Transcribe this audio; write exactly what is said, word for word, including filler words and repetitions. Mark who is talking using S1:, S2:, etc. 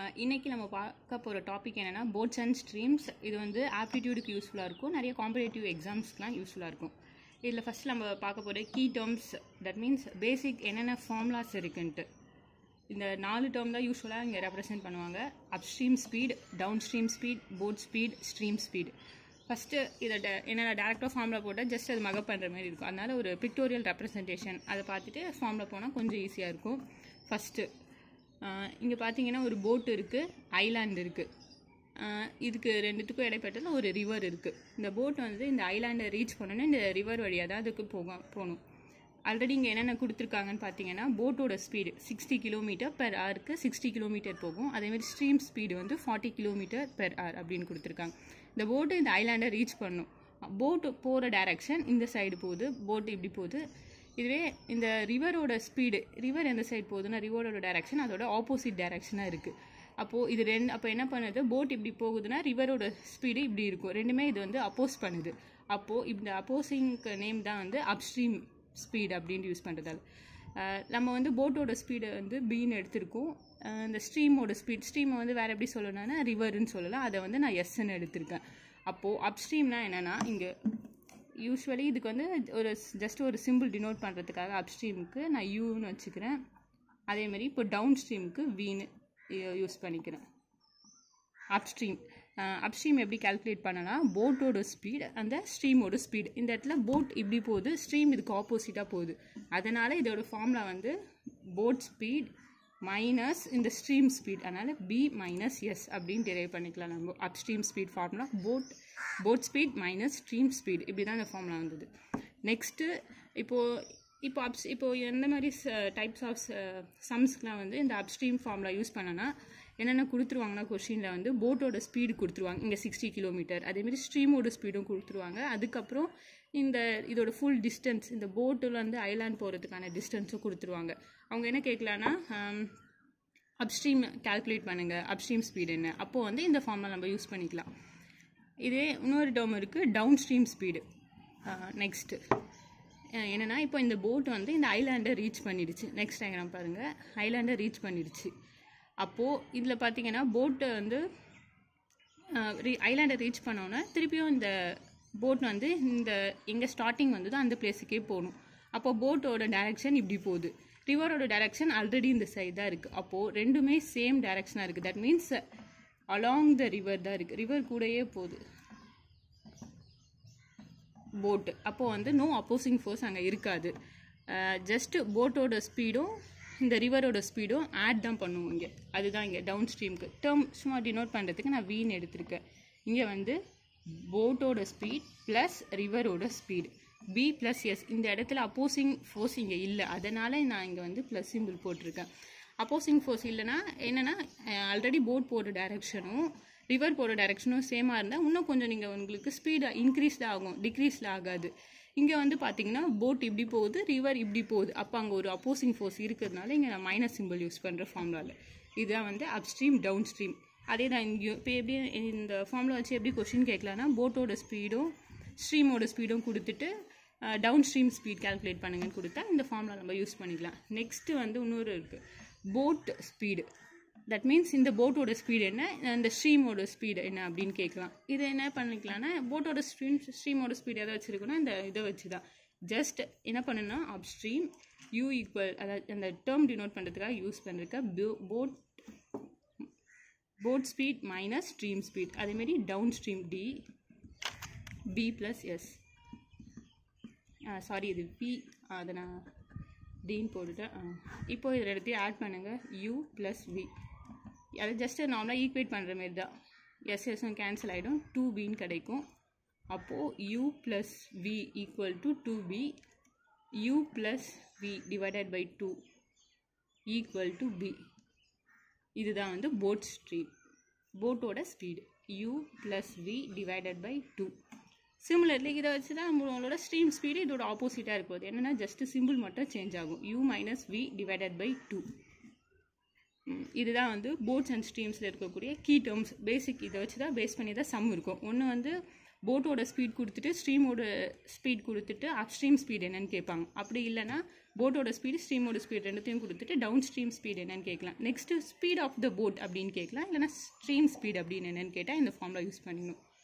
S1: இன்றைக்கி நம்ம பார்க்க போகிற டாபிக் என்னென்னா போட்ஸ் அண்ட் ஸ்ட்ரீம்ஸ். இது வந்து ஆப்டிடியூடுக்கு யூஸ்ஃபுல்லாக இருக்கும், நிறைய காம்படேட்டிவ் எக்ஸாம்ஸ்க்குலாம் யூஸ்ஃபுல்லாக இருக்கும். இதில் ஃபஸ்ட் நம்ம பார்க்க போகிற key terms, that means basic என்னென்ன ஃபார்முலாஸ் இருக்குன்ட்டு. இந்த நாலு டேர்ம் தான் யூஸ்ஃபுல்லாக இங்கே ரெப்ரசென்ட் பண்ணுவாங்க. Upstream speed, downstream speed, boat speed, stream speed. First இதை ட என்னென்ன டேரக்டாக ஃபார்முலா போட்டால் ஜஸ்ட் அது மகப் பண்ணுற மாதிரி இருக்கும். அதனால் ஒரு பிக்டோரியல் ரெப்ரசன்டேஷன் அதை பார்த்துட்டு ஃபார்முலா போனால் கொஞ்சம் ஈஸியாக இருக்கும். ஃபஸ்ட்டு இங்கே பார்த்தீங்கன்னா ஒரு போட் இருக்குது, ஐலாண்ட் இருக்குது. இதுக்கு ரெண்டுத்துக்கும் இடைப்பட்டதில் ஒரு ரிவர் இருக்குது. இந்த போட் வந்து இந்த ஐலாண்டை ரீச் பண்ணணுன்னா இந்த ரிவர் வழியாக தான் அதுக்கு போக போகணும். ஆல்ரெடி இங்கே என்னென்ன கொடுத்துருக்காங்கன்னு பார்த்தீங்கன்னா போட்டோட ஸ்பீடு சிக்ஸ்டி கிலோமீட்டர் பெர் ஹவருக்கு சிக்ஸ்டி கிலோமீட்டர் போகும். அதேமாதிரி ஸ்ட்ரீம் ஸ்பீடு வந்து ஃபார்ட்டி கிலோமீட்டர் பெர் ஹவர் அப்படின்னு கொடுத்துருக்காங்க. இந்த போட்டு இந்த ஐலாண்டை ரீச் பண்ணணும். போட்டு போகிற டைரக்ஷன் இந்த சைடு போகுது, போட்டு இப்படி போகுது. இதுவே இந்த ரிவரோட ஸ்பீடு, ரிவர் எந்த சைடு போகுதுன்னா ரிவரோட டைரக்ஷன் அதோட ஆப்போசிட் டைரக்ஷனாக இருக்குது. அப்போது இது ரெண்டு அப்போ என்ன பண்ணுது, போட் இப்படி போகுதுன்னா ரிவரோட ஸ்பீடு இப்படி இருக்கும். ரெண்டுமே இது வந்து அப்போஸ் பண்ணுது. அப்போது இந்த அப்போசிங்க்கு நேம் தான் வந்து அப்ஸ்ட்ரீம் ஸ்பீட் அப்படின்ட்டு யூஸ் பண்ணுறதால நம்ம வந்து போட்டோட ஸ்பீடை வந்து பீன்னு எடுத்திருக்கோம். இந்த ஸ்ட்ரீமோட ஸ்பீட், ஸ்ட்ரீமை வந்து வேறு எப்படி சொல்லணும்னா ரிவர்னு சொல்லலாம். அதை வந்து நான் எஸ்ன்னு எடுத்திருக்கேன். அப்போது அப்ஸ்ட்ரீம்னா என்னென்னா இங்கே யூஸ்வலி இதுக்கு வந்து ஒரு ஜஸ்ட் ஒரு சிம்பிள் டினோட் பண்ணுறதுக்காக அப்ஸ்ட்ரீமுக்கு நான் யூன்னு வச்சுக்கிறேன். அதேமாதிரி இப்போ டவுன் ஸ்ட்ரீமுக்கு வீன்னு யூஸ் பண்ணிக்கிறேன். அப்ஸ்ட்ரீம் அப்ஸ்ட்ரீம் எப்படி கால்குலேட் பண்ணலாம், போட்டோட ஸ்பீட் அந்த ஸ்ட்ரீமோட ஸ்பீட். இந்த இடத்துல போட் இப்படி போகுது, ஸ்ட்ரீம் இதுக்கு ஆப்போசிட்டாக போகுது. அதனால் இதோட ஃபார்முலா வந்து போட் ஸ்பீட் மைனஸ் இந்த ஸ்ட்ரீம் ஸ்பீட். அதனால் பி மைனஸ் எஸ் அப்படின்னு டிரைவ் பண்ணிக்கலாம் நம்ம. Upstream speed formula boat boat speed minus stream speed, இப்படி தான் இந்த ஃபார்முலா வந்தது. நெக்ஸ்ட்டு இப்போது இப்போ அப்ஸ் இப்போது எந்த மாதிரி டைப்ஸ் ஆஃப் சம்ஸ்க்கெலாம் வந்து இந்த அப்ஸ்ட்ரீம் ஃபார்முலா யூஸ் பண்ணனா என்னென்ன கொடுத்துருவாங்கன்னா கொஷினில் வந்து போட்டோட ஸ்பீடு கொடுத்துருவாங்க, இங்கே சிக்ஸ்டி கிலோமீட்டர். அதேமாதிரி ஸ்ட்ரீமோட ஸ்பீடும் கொடுத்துருவாங்க. அதுக்கப்புறம் இந்த இதோட ஃபுல் டிஸ்டன்ஸ், இந்த போட்டில் வந்து ஐலாண்ட் போகிறதுக்கான டிஸ்டன்ஸும் கொடுத்துருவாங்க. அவங்க என்ன கேட்கலான்னா அப்ஸ்ட்ரீம் கால்குலேட் பண்ணுங்கள், அப்ஸ்ட்ரீம் ஸ்பீடு என்ன. அப்போது வந்து இந்த ஃபார்முலா நம்ம யூஸ் பண்ணிக்கலாம். இதே இன்னொரு டேர்ம் இருக்குது, டவுன் ஸ்ட்ரீம் ஸ்பீடு. நெக்ஸ்ட்டு என்னென்னா இப்போ இந்த போட் வந்து இந்த ஐலாண்டை ரீச் பண்ணிடுச்சு. நெக்ஸ்ட் டயக்ராம் பாருங்கள், ஐலாண்டை ரீச் பண்ணிடுச்சு. அப்போது இதில் பார்த்தீங்கன்னா போட்டை வந்து ஐலாண்டை ரீச் பண்ணோன்னே திருப்பியும் இந்த போட் வந்து இந்த எங்கே ஸ்டார்டிங் வந்ததோ அந்த பிளேஸுக்கே போகணும். அப்போது போட்டோட டைரக்ஷன் இப்படி போகுது, ரிவரோட டைரக்ஷன் ஆல்ரெடி இந்த சைடு தான் இருக்குது. அப்போது ரெண்டுமே சேம் டைரக்ஷனாக இருக்குது. That means along the river தான் இருக்குது, ரிவர் கூடயே போகுது போட்டு. அப்போது வந்து நோ அப்போசிங் ஃபோர்ஸ் அங்கே இருக்காது. ஜஸ்ட்டு போட்டோட ஸ்பீடும் இந்த ரிவரோட ஸ்பீடும் ஆட் தான் பண்ணுவோம் இங்கே. அதுதான் இங்கே டவுன் ஸ்ட்ரீமுக்கு டேர்ம் சும்மா டினோட் பண்ணுறதுக்கு நான் வீன்னு எடுத்திருக்கேன். இங்கே வந்து போட்டோட ஸ்பீட் ப்ளஸ் ரிவரோட ஸ்பீடு பி ப்ளஸ் எஸ். இந்த இடத்துல அப்போசிங் ஃபோர்ஸ் இங்கே இல்லை, அதனால் நான் இங்கே வந்து ப்ளஸ் சிம்பிள் போட்டிருக்கேன். அப்போசிங் ஃபோர்ஸ் இல்லைன்னா என்னென்னா ஆல்ரெடி போட் போகிற டைரக்ஷனும் ரிவர் போகிற டைரக்ஷனும் சேமாக இருந்தால் இன்னும் கொஞ்சம் நீங்கள் உங்களுக்கு ஸ்பீடு இன்க்ரீஸ் தான் ஆகும், டிக்ரீஸில் ஆகாது. இங்கே வந்து பார்த்தீங்கன்னா போட் இப்படி போகுது, ரிவர் இப்படி போகுது. அப்போ அங்கே ஒரு அப்போசிங் ஃபோர்ஸ் இருக்கிறதுனால இங்கே நான் மைனஸ் சிம்பிள் யூஸ் பண்ணுற ஃபார்முலாவில். இதுதான் வந்து அப்ஸ்ட்ரீம் டவுன் ஸ்ட்ரீம். அதே தான் இங்கே இப்போ எப்படி இந்த ஃபார்முலா வச்சு எப்படி கொஸ்டின் கேட்கலான்னா போட்டோட ஸ்பீடும் ஸ்ட்ரீமோட ஸ்பீடும் கொடுத்துட்டு டவுன் ஸ்ட்ரீம் ஸ்பீட் கால்குலேட் பண்ணுங்கன்னு கொடுத்தா இந்த ஃபார்முலா நம்ம யூஸ் பண்ணிக்கலாம். நெக்ஸ்ட்டு வந்து இன்னொரு இருக்குது போட் ஸ்பீடு. தட் மீன்ஸ் இந்த போட்டோட ஸ்பீடு என்ன, இந்த ஸ்ட்ரீமோட ஸ்பீடு என்ன அப்படின்னு கேட்கலாம். இதை என்ன பண்ணிக்கலாம்னா போட்டோட ஸ்ட்ரீம் ஸ்ட்ரீமோட ஸ்பீடு எதை வச்சுருக்கோன்னா இந்த இதை வச்சு தான் ஜஸ்ட் என்ன பண்ணுன்னா அப்ஸ்ட்ரீம் யூ ஈக்குவல், அதாவது அந்த டேர்ம் டினோட் பண்ணுறதுக்காக யூஸ் பண்ணிருக்க boat boat speed minus stream speed. அதேமாரி downstream D B plus S. Sorry இது பி, அதை நான் டின்னு போட்டுட்டேன். இப்போ இதில் எடுத்து ஆட் பண்ணுங்கள் யூ ப்ளஸ் வி. அது ஜஸ்ட்டு நார்மலாக ஈக்குவேட் பண்ணுற மாரி தான். எஸ் எஸ்ஸும் கேன்சல் ஆகிடும், டூ பின்னு கிடைக்கும். அப்போது U plus V equal to two B, U plus V divided by two equal to B. இதுதான் வந்து போட் ஸ்ட்ரீம் போட்டோட speed U plus V divided by two. Similarly இதை வச்சு தான் நம்மளோட ஸ்ட்ரீம் ஸ்பீடு இதோட ஆப்போசிட்டாக இருக்குது. என்னென்னா ஜஸ்ட்டு சிம்பிள் மட்டும் சேஞ்ச் ஆகும், U minus V divided by two. இதுதான் வந்து போட்ஸ் அண்ட் ஸ்ட்ரீம்ஸில் இருக்கக்கூடிய கீ டேர்ம்ஸ். பேசிக் இதை வச்சு தான் பேஸ் பண்ணி தான் சம் இருக்கும். ஒன்று வந்து போட்டோட ஸ்பீட் கொடுத்துட்டு ஸ்ட்ரீமோட ஸ்பீட் கொடுத்துட்டு அப்ஸ்ட்ரீம் ஸ்பீட் என்னன்னு கேட்பாங்க. அப்படி இல்லைன்னா போட்டோட ஸ்பீடு ஸ்ட்ரீமோட ஸ்பீட் ரெண்டுத்தையும் கொடுத்துட்டு டவுன் ஸ்ட்ரீம் ஸ்பீட் என்னன்னு கேட்கலாம். Next speed of the boat அப்படின்னு கேட்கலாம், இல்லைனா ஸ்ட்ரீம் ஸ்பீட் அப்படின்னு என்னென்னு கேட்டால் இந்த ஃபார்முலா யூஸ் பண்ணிக்கணும்.